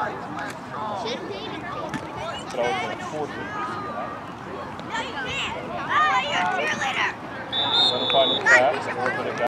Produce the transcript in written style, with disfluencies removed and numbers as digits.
But I was going to force it. No, you can't. Oh, you're a cheerleader. Let him find his back and open it back.